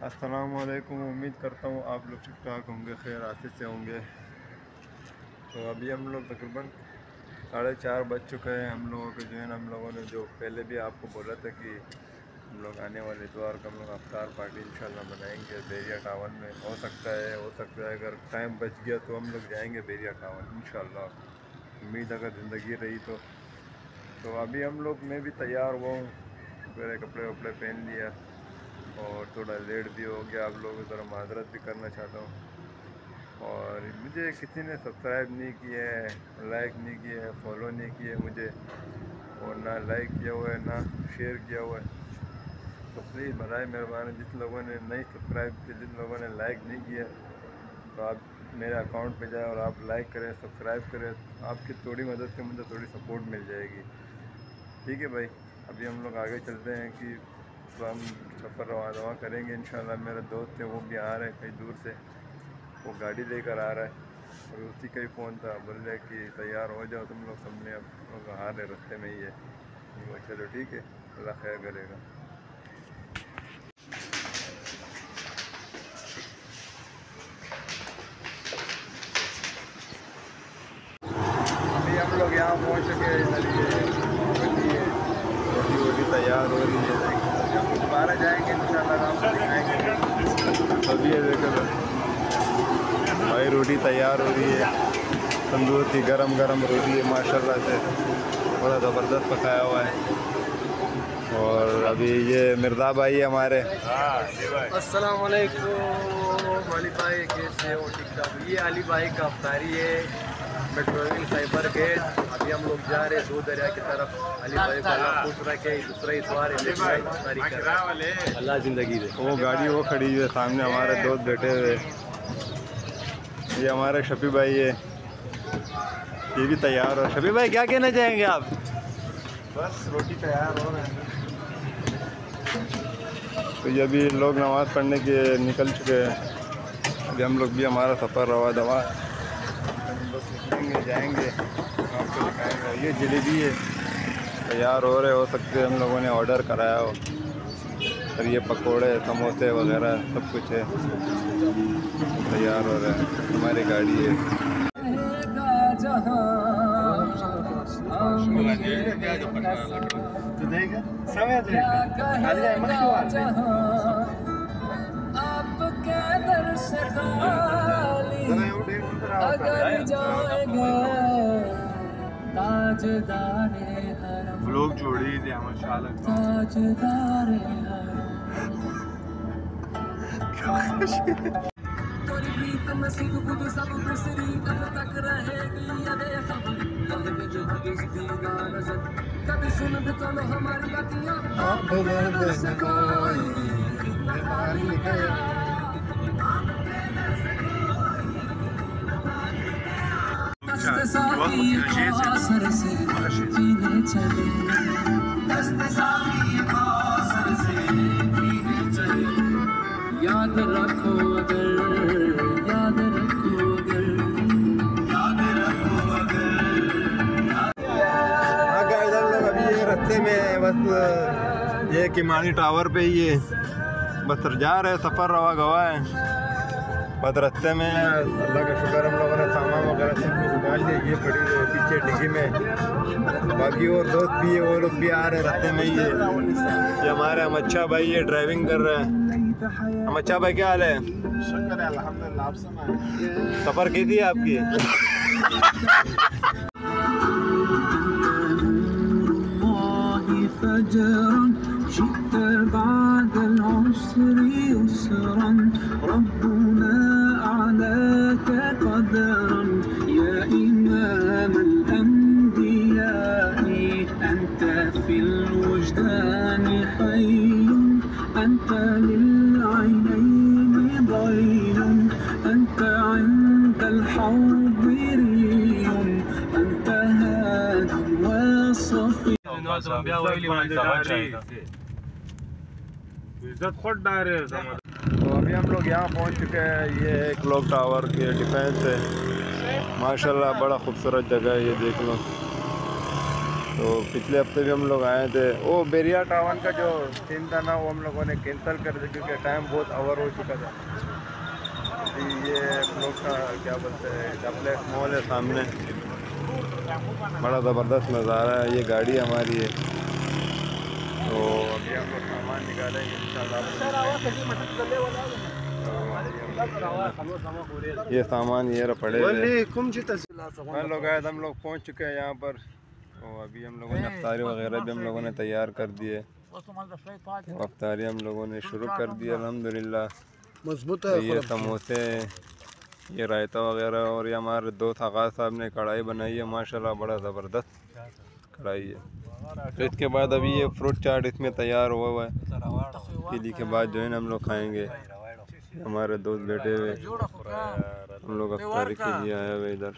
अस्सलाम वालेकुम। उम्मीद करता हूँ आप लोग ठीक ठाक होंगे, खैर आफियत से होंगे। तो अभी हम लोग तकरीबन 4:30 बज चुके हैं। हम लोगों के जो है ना, हम लोगों ने जो पहले भी आपको बोला था कि हम लोग आने वाले इतवार को हम लोग अफ्तार पार्टी इंशाल्लाह बनाएंगे बैरिया टावन में। हो सकता है अगर टाइम बच गया तो हम लोग जाएंगे बैरिया टावन इंशाल्लाह, उम्मीद अगर ज़िंदगी रही तो अभी हम लोग, मैं भी तैयार हुआ हूँ, मेरे कपड़े वपड़े पहन लिया और थोड़ा लेट भी हो गया। आप लोगों की तरह माजरत भी करना चाहता हूँ। और मुझे किसी ने सब्सक्राइब नहीं किया है, लाइक नहीं किया है, फॉलो नहीं किया है मुझे, और ना लाइक किया हुआ है ना शेयर किया हुआ है। तो प्लीज़ बराए मेहरबानी, जिन लोगों ने नहीं सब्सक्राइब किया, जिन लोगों ने लाइक नहीं किया, तो आप मेरे अकाउंट पे जाएं और आप लाइक करें, सब्सक्राइब करें। आपकी थोड़ी मदद से मुझे थोड़ी सपोर्ट मिल जाएगी। ठीक है भाई, अभी हम लोग आगे चलते हैं कि तो हम सफ़र रवा करेंगे इंशाल्लाह। मेरा दोस्त है, वो भी आ रहा है कहीं दूर से, वो गाड़ी लेकर आ रहा है और उसी का ही फ़ोन था, बोल रहे कि तैयार हो जाओ तुम लोग, सबने अब लोग आ रहे रास्ते में ही है। वो चलो ठीक है, अल्लाह खैर करेगा। अभी हम लोग यहाँ पहुँच चुके हैं। रोटी तैयार हो रही है, जब दोबारा जाएंगे इंशाल्लाह आप दिखाएंगे। अभी ये देखो भाई, रोटी तैयार हो रही है, तंदूर की गरम गरम रोटी है माशाल्लाह से, बड़ा ज़बरदस्त पकाया हुआ है। और अभी ये मिर्ज़ा भाई है हमारे। अस्सलाम वालेकुम अली भाई, कैसे हो? ठीक ठाक। ये अली भाई का अफ्तारी है, मेट्रोविल फाइबर गेट। अभी हम लोग जा रहे हैं दो दरिया की तरफ। अली भाई को अल्लाह खुश रखे, दूसरा इतवार है, अल्लाह ज़िंदगी दे। वो गाड़ी वो खड़ी हुई है सामने, हमारे दोस्त बैठे हुए। ये हमारे शफी भाई है, ये भी तैयार हो। शफी भाई क्या कहना चाहेंगे आप? बस रोटी तैयार हो रहा है। तो ये अभी लोग नमाज़ पढ़ने के निकल चुके हैं। अभी हम लोग भी, हमारा सफ़र रवा दवा, हम लोग निकलेंगे जाएंगे, आपको दिखाएंगे। ये जलेबी है, तैयार हो रहे हो सकते हैं, हम लोगों ने ऑर्डर कराया हो। और ये पकोड़े समोसे वगैरह सब कुछ है, तैयार हो रहा है। हमारी गाड़ी है। लोग जोड़ी थे कभी सुन भी चलो हमारी बातियां। याद रखो अगर, याद रखो अगर, याद रखो अगर। हाँ गाइस, हम लोग अभी ये रास्ते में बस ये किमानी टावर पे ही है, बस जा रहे, सफ़र रवा गवा है। बस रास्ते में अल्लाह का शुक्र हम लोगों ने सामान वगैरह सब कुछ उठा लिया। ये पड़ी है पीछे डिग्गी में, बाकी और दोस्त भी है, वो लोग भी आ रहे हैं रास्ते में ही है। ये हमारे अमच्छा भाई ये ड्राइविंग कर रहे हैं। अमच्छा भाई क्या हाल है? शुक्र है अल्हम्दुलिल्लाह, आप सुनाएं। सफ़र कैसी है आपकी? شئت بعد العسر يسرا ربنا أعلاك قدرا يا إمام الأنبياء أنت في الوجدان حي أنت للعينين ضيل أنت عند الحوض ري أنت هاد وصفي तो अभी हम लोग यहाँ पहुँच चुके हैं। ये है क्लॉक टावर के डिफेंस है, माशाल्लाह बड़ा खूबसूरत जगह है, ये देख लो। तो पिछले हफ्ते भी हम लोग आए थे। वो बेरिया टावन का जो सीन था ना वो हम लोगों ने कैंसिल कर दिया क्योंकि टाइम बहुत ओवर हो चुका था। अभी ये हम लोग का क्या बोलते हैं डबलेट मॉल है सामने, बड़ा ज़बरदस्त नज़ारा है। ये गाड़ी हमारी है, तो अभी हम लोग सामान निकालेंगे इंशाल्लाह। ये सामान ये रहा पड़े हुए। हेलो गाइस, हम लोग पहुंच चुके हैं यहाँ पर। तो अभी हम लोगों ने अफ्तारी वगैरह भी हम लोगों ने तैयार कर दिए। तो अफ्तारी हम लोगों ने शुरू कर दी अल्हम्दुलिल्लाह। मजबूत तो ये समोसे, ये रायता वगैरह, और ये हमारे दोस्त आगाज़ साहब ने कढ़ाई बनाई है माशाल्लाह, बड़ा ज़बरदस्त कढ़ाई है। तो इसके बाद अभी ये फ्रूट चाट इसमें तैयार हुआ हुआ है। पीली के बाद जो है ना हम लोग खाएँगे। हमारे दोस्त बैठे हुए, हम लोग अफ्तारी के लिए आए हुए इधर।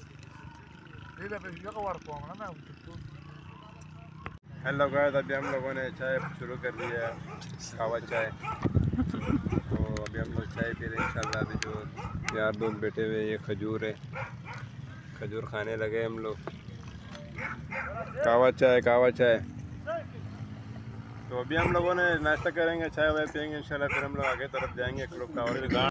हेलो गाइस, अभी हम लोगों ने चाय शुरू कर दिया है, कावा चाय। तो अभी हम लोग चाय पी रहे हैं इंशाल्लाह। अभी जो यार दोस्त बैठे हुए, ये खजूर है, खजूर खाने लगे हम लोग। कावा चाय, कावा चाय। तो अभी हम लोगों ने नाश्ता करेंगे, चाय वाय पियेंगे इंशाल्लाह, फिर हम लोग आगे तरफ जाएंगे क्लब का। और